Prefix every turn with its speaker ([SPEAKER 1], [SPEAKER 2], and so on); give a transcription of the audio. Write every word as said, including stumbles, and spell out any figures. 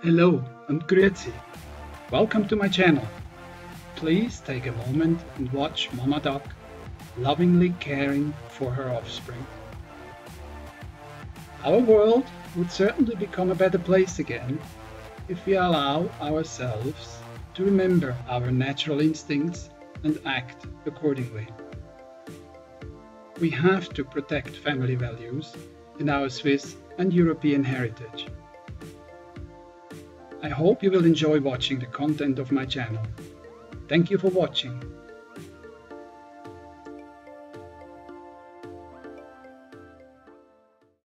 [SPEAKER 1] Hello, I'm Grüäzi. Welcome to my channel. Please take a moment and watch Mama Duck lovingly caring for her offspring. Our world would certainly become a better place again if we allow ourselves to remember our natural instincts and act accordingly. We have to protect family values in our Swiss and European heritage. I hope you will enjoy watching the content of my channel. Thank you for watching.